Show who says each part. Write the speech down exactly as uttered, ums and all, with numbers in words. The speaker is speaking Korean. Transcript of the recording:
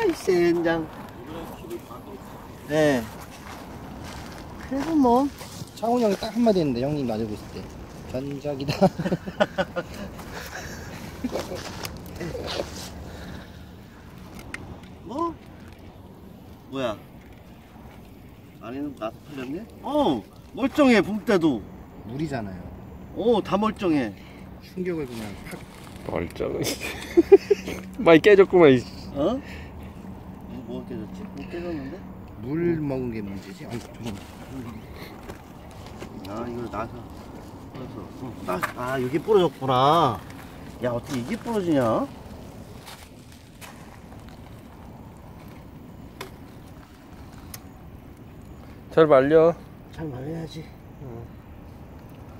Speaker 1: 아이 센장. 네. 그래도 뭐
Speaker 2: 창훈이 형이 딱 한마디 했는데 형님 놔주고 있을 때 전작이다.
Speaker 1: 뭐? 뭐야? 안에는 나도 풀렸네? 어! 멀쩡해 붕대도.
Speaker 2: 물이잖아요.
Speaker 1: 어, 다 멀쩡해.
Speaker 2: 충격을 그냥 팍.
Speaker 3: 멀쩡해. 많이 깨졌구만.
Speaker 1: 어? 이거 뭐가 깨졌지? 못 깨졌는데?
Speaker 2: 물 먹은 게 문제지? 아니 잠깐만.
Speaker 1: 아 이거 나서 나서 어, 나, 아 여기 부러졌구나. 야 어떻게 이게 부러지냐?
Speaker 3: 잘 말려.
Speaker 1: 잘 말려야지. 어.